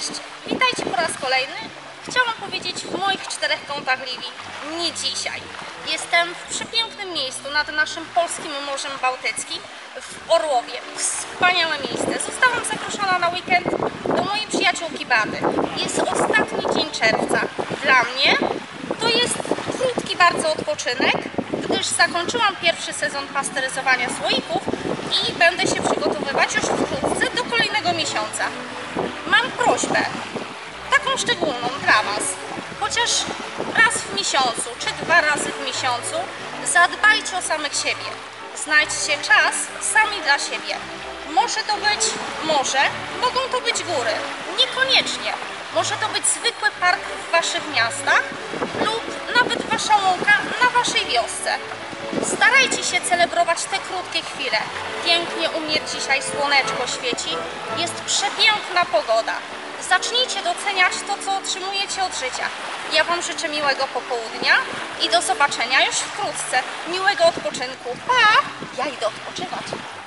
Cześć! Witajcie po raz kolejny. Chciałam powiedzieć w moich 4 kątach Liwi. Nie dzisiaj. Jestem w przepięknym miejscu nad naszym polskim Morzem Bałtyckim w Orłowie. Wspaniałe miejsce. Zostałam zaproszona na weekend do mojej przyjaciółki Baty. Jest ostatni dzień czerwca. Dla mnie to jest krótki bardzo odpoczynek, gdyż zakończyłam pierwszy sezon pasteryzowania słoików i będę się przygotowywać już wkrótce do kolejnego miesiąca. Mam prośbę, taką szczególną dla Was, chociaż raz w miesiącu czy 2 razy w miesiącu zadbajcie o samych siebie. Znajdźcie czas sami dla siebie. Może to być morze, mogą to być góry, niekoniecznie. Może to być zwykły park w Waszych miastach lub nawet Wasza łąka na Waszej wiosce. Starajcie się celebrować te krótkie chwile. Pięknie u mnie dzisiaj słoneczko świeci, jest przepiękna pogoda. Zacznijcie doceniać to, co otrzymujecie od życia. Ja Wam życzę miłego popołudnia i do zobaczenia już wkrótce. Miłego odpoczynku. Pa! Ja idę odpoczywać.